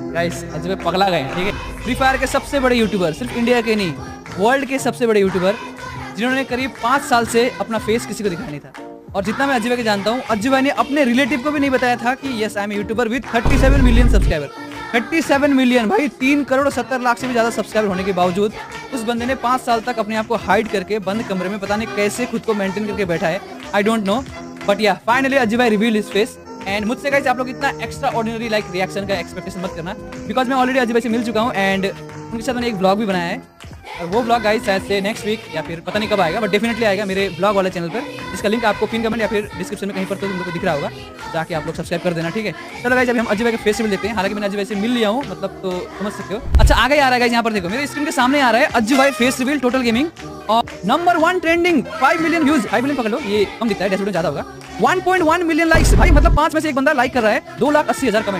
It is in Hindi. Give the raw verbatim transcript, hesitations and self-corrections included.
गाइस अजय भाई पगला गए, ठीक है। फ्री फायर के सबसे बड़े यूट्यूबर, सिर्फ इंडिया के नहीं वर्ल्ड के सबसे बड़े यूट्यूबर, जिन्होंने करीब पाँच साल से अपना फेस किसी को दिखाया नहीं था। और जितना मैं अजय भाई के जानता हूँ, अजय भाई ने अपने रिलेटिव को भी नहीं बताया था कि yes I am YouTuber with सैंतीस मिलियन सब्सक्राइबर। सैंतीस मिलियन भाई, तीन करोड़ सत्तर लाख से भी ज्यादा सब्सक्राइबर होने के बावजूद उस बंदे ने पाँच साल तक अपने आप को हाइड करके बंद कमरे में पता नहीं कैसे खुद को मेंटेन करके बैठा है। I don't know, but yeah finally Ajay भाई रिवील हिज फेस। एंड मुझसे गाइस आप लोग इतना एक्स्ट्रा ऑर्डिनरी लाइक रिएक्शन का एक्सपेक्टेशन मत करना, बिकॉज मैं ऑलरेडी अजय भाई से मिल चुका हूँ एंड उनके साथ मैंने एक ब्लॉग भी बनाया है। और वो ब्लॉग गाइस शायद से नेक्स्ट वीक या फिर पता नहीं कब आएगा, बट डेफिनेटली आएगा मेरे ब्लॉग वाले चैनल पर, जिसका लिंक आपको पिन कमेंट या फिर डिस्क्रिप्शन में कहीं पर तो तुम लोग को दिख रहा होगा, जाके आप लोग सब्सक्राइब कर देना, ठीक है। चलो गाइस अभी हम अजय भाई के फेस रिवील देखते हैं। हालांकि मैंने अजय भाई से मिल लिया हूँ, मतलब तो समझ सकते हो। अच्छा आगे आ रहा है गाइस, यहाँ पर देखो मेरे स्क्रीन के सामने आ रहा है अजय भाई फेस रिवील टोटल गेमिंग और number one trending five million views. Five million पकड़ लो, ये कम दिखता है, डैशबोर्ड में ज्यादा होगा। One point one million likes भाई, मतलब पांच में से एक बंदा लाइक कर रहा है। दो लाख अस्सी हजार कमेंट।